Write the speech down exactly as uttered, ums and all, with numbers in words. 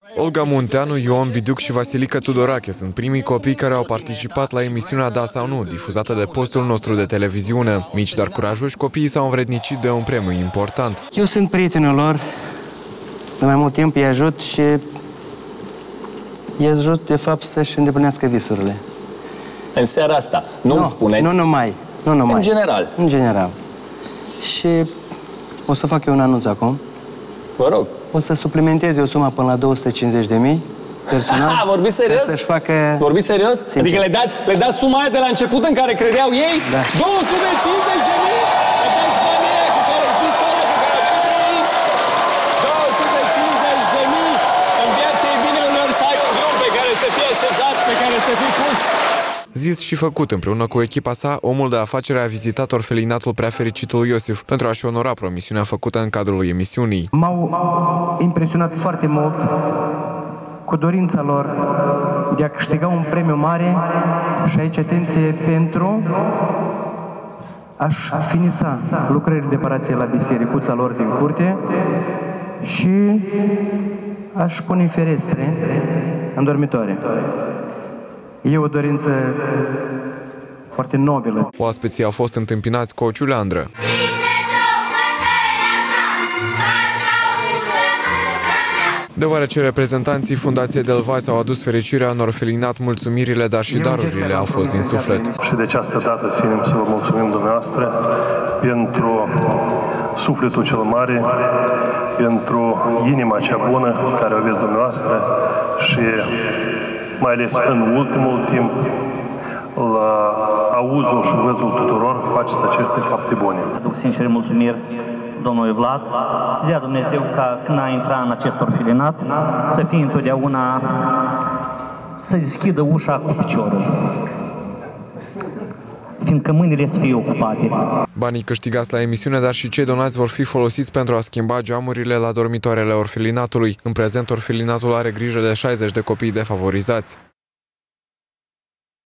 Olga Munteanu, Ioan Biduc și Vasilica Tudorache sunt primii copii care au participat la emisiunea Da sau Nu, difuzată de postul nostru de televiziune. Mici, dar curajoși, copiii s-au învrednicit de un premiu important. Eu sunt prietenul lor, de mai mult timp îi ajut și îi ajut, de fapt, să-și îndeplinească visurile. În seara asta, nu îmi spuneți? Nu numai, nu numai. În general? În general. Și o să fac eu un anunț acum. Vă rog. O să suplimentez eu suma până la două sute cincizeci de mii personal. Aha, vorbiți serios? Să-și facă... Vorbiți serios? Sincer. Adică le dați, le dați suma aia de la început în care credeau ei? Da. două sute cincizeci de mii? Dați banii aia cu care fiți ăla cu care aveți aici? două sute cincizeci de mii? În viață e bine uneori să ai un drum pe care să fie așezat, pe care să fii pus. Zis și făcut, împreună cu echipa sa, omul de afacere a vizitat orfelinatul Preafericitul Iosif pentru a-și onora promisiunea făcută în cadrul emisiunii. M-au impresionat foarte mult cu dorința lor de a câștiga un premiu mare și aici, atenție, pentru a-și finisa lucrările de reparație la bisericuța lor din curte și a-și pune ferestre în dormitoare. E o dorință foarte nobilă. Oaspeții au fost întâmpinați cu o ciuleandră. Deoarece reprezentanții Fundației Delvai s-au adus fericirea în orfelinat, mulțumirile, dar și darurile au fost din suflet. Și de această dată ținem să vă mulțumim dumneavoastră pentru sufletul cel mare, pentru inima cea bună care o aveți dumneavoastră și mai ales în ultimul timp, la auzul și văzul tuturor, faceți aceste fapte bune. Aduc sincere mulțumiri domnului Vlad, să dea Dumnezeu ca când a intrat în acest orfelinat, să fie întotdeauna, să deschidă ușa cu piciorul, fiindcă mâinile să fie ocupate. Banii câștigați la emisiune, dar și cei donați vor fi folosiți pentru a schimba geamurile la dormitoarele orfelinatului. În prezent, orfelinatul are grijă de șaizeci de copii defavorizați.